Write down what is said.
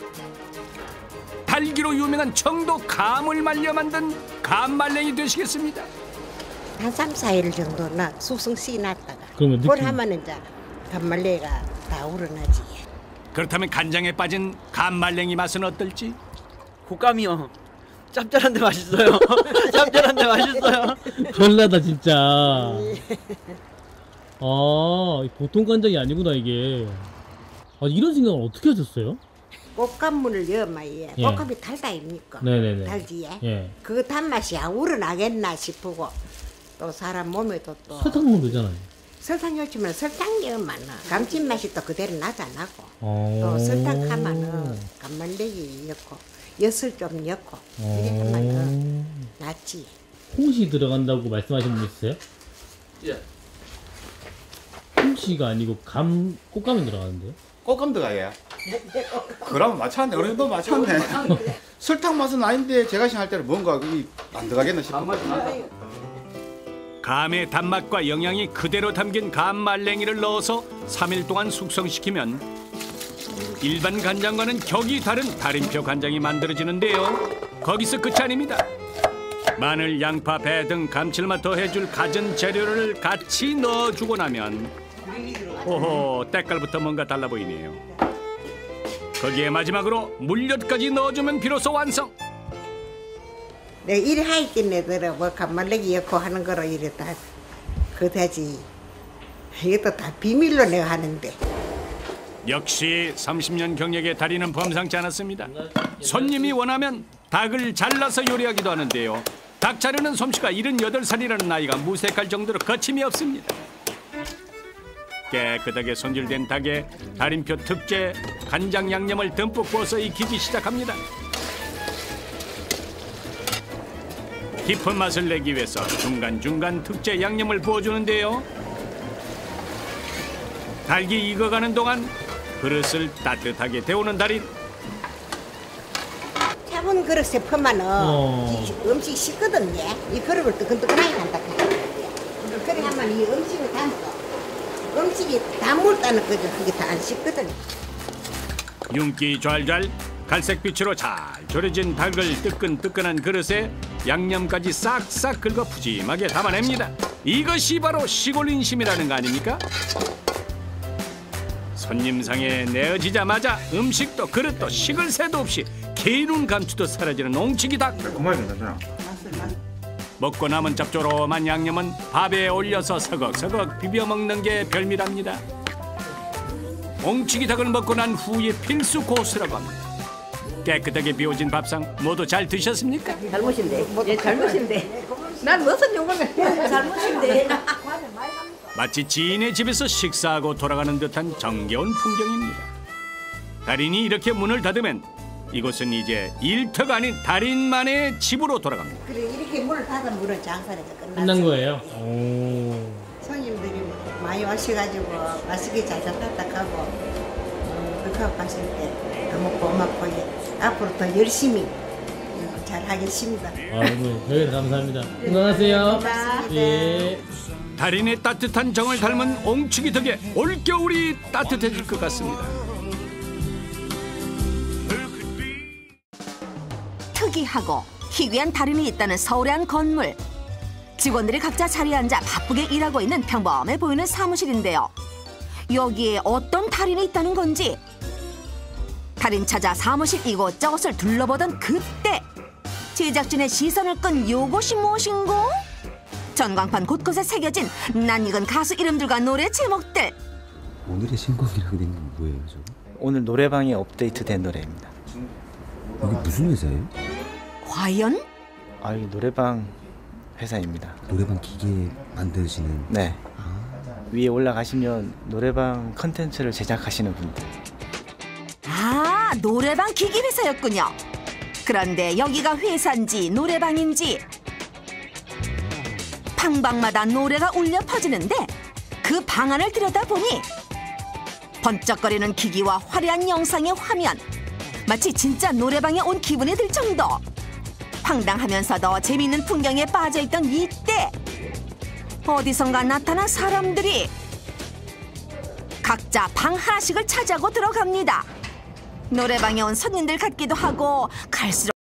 달기로 유명한 청도 감을 말려 만든 감말랭이 되시겠습니다. 한 3, 4일 정도나 숙성 시놨다가 그러면 그걸 하면 이제 감말랭이가 다 우러나지. 그렇다면 간장에 빠진 감말랭이 맛은 어떨지? 곶감이요. 짭짤한데 맛있어요. 짭짤한데 맛있어요. 별나다 진짜. 보통 간장이 아니구나 이게. 이런 생각을 어떻게 하셨어요? 꽃감문을 넣으면 예. 꽃감이 달다 입니까? 네네네. 달지. 예. 그 단맛이 안 우러나겠나 싶고 또 사람 몸에도 또 설탕 넣으면 되잖아요. 설탕 넣으면 설탕 넣으면 감칠맛이 또 그대로 나잖아고. 또 설탕 하면은 감말랭이 넣고 엿을 좀 넣고 이렇게 하면 낫지. 홍시 들어간다고 말씀하신 분 있어요? 예. 홍시가 아니고 꽃감이 들어가는데요? 곶감 들어가요. 그러면 맞췄네. 어느 정도 맞췄네. 설탕 맛은 아닌데 제가 생각할 때는 뭔가 안 들어가겠나 싶어. 감의 단맛과 영양이 그대로 담긴 감말랭이를 넣어서 3일 동안 숙성시키면 일반 간장과는 격이 다른 달인표 간장이 만들어지는데요. 거기서 끝이 아닙니다. 마늘, 양파, 배 등 감칠맛 더해줄 갖은 재료를 같이 넣어주고 나면 오호, 때깔부터 뭔가 달라 보이네요. 거기에 마지막으로 물엿까지 넣어주면 비로소 완성. 내 일이 하이긴 애들은 뭐 감말랭이 넣고 하는 거로 이랬다 그다지. 이것도 다 비밀로 내가 하는데. 역시 30년 경력의 달인은 범상치 않았습니다. 손님이 원하면 닭을 잘라서 요리하기도 하는데요. 닭 자르는 솜씨가 78살이라는 나이가 무색할 정도로 거침이 없습니다. 깨끗하게 손질된 닭에 달인표 특제 간장 양념을 듬뿍 부어서 익히기 시작합니다. 깊은 맛을 내기 위해서 중간중간 특제 양념을 부어주는데요. 닭이 익어가는 동안 그릇을 따뜻하게 데우는 달인. 차분 그릇에 퍼면은 음식 식거든요. 이 그릇을 뜨끈뜨끈하게 한다. 그래 하면 이 음식을 담고 음식이 다 물다는 거죠. 그게 다 안 식거든요. 윤기 좔좔 갈색빛으로 잘 졸여진 닭을 뜨끈뜨끈한 그릇에 양념까지 싹싹 긁어 푸짐하게 담아냅니다. 이것이 바로 시골 인심이라는 거 아닙니까? 손님상에 내어지자마자 음식도 그릇도 식을 새도 없이 개이룬 감추도 사라지는 옹치기 닭. 그만 괜찮아. 먹고 남은 짭조름한 양념은 밥에 올려서 서걱서걱 비벼 먹는 게 별미랍니다. 옹치기 닭을 먹고 난 후에 필수 코스라고 합니다. 깨끗하게 비워진 밥상 모두 잘 드셨습니까? 잘못인데. 예, 잘못인데. 난 무슨 욕을 잘못인데. 마치 지인의 집에서 식사하고 돌아가는 듯한 정겨운 풍경입니다. 달인이 이렇게 문을 닫으면 이곳은 이제 일터가 아닌 달인만의 집으로 돌아갑니다. 그래 이렇게 문을 닫으면 문은 장사가 끝난 거예요? 손님들이 많이 오셔가지고 맛있게 잘 잡았다 가고 그렇게 갔을 때 너무 고맙고 앞으로 더 열심히 잘 하겠습니다. 오늘 저희 감사합니다. 건강하세요. 예. 달인의 따뜻한 정을 닮은 옹치기 덕에 올겨울이 따뜻해질 것 같습니다. 특이하고 희귀한 달인이 있다는 서울의 한 건물. 직원들이 각자 자리에 앉아 바쁘게 일하고 있는 평범해 보이는 사무실인데요. 여기에 어떤 달인이 있다는 건지 달인 찾아 사무실 이곳저곳을 둘러보던 그때 제작진의 시선을 끈 요것이 무엇인고? 전광판 곳곳에 새겨진 낯익은 가수 이름들과 노래 제목들. 오늘의 신곡이라고 된 건 뭐예요, 저거? 오늘 노래방에 업데이트된 노래입니다. 이게 무슨 회사예요? 과연? 이 노래방 회사입니다. 노래방 기계 만드시는? 네. 위에 올라가시면 노래방 컨텐츠를 제작하시는 분들. 노래방 기기 회사였군요. 그런데 여기가 회사인지 노래방인지 방방마다 노래가 울려 퍼지는데 그 방 안을 들여다보니 번쩍거리는 기기와 화려한 영상의 화면, 마치 진짜 노래방에 온 기분이 들 정도. 황당하면서도 재미있는 풍경에 빠져있던 이때 어디선가 나타난 사람들이 각자 방 하나씩을 차지하고 들어갑니다. 노래방에 온 손님들 같기도 하고 갈수록